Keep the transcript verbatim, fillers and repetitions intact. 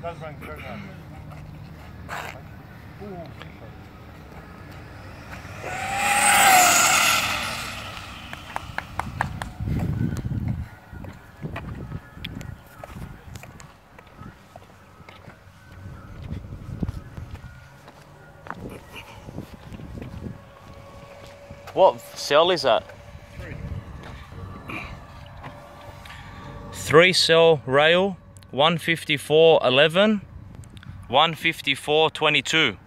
What cell is that? Three. Three cell rail, one fifty-four eleven, one fifty-four twenty-two.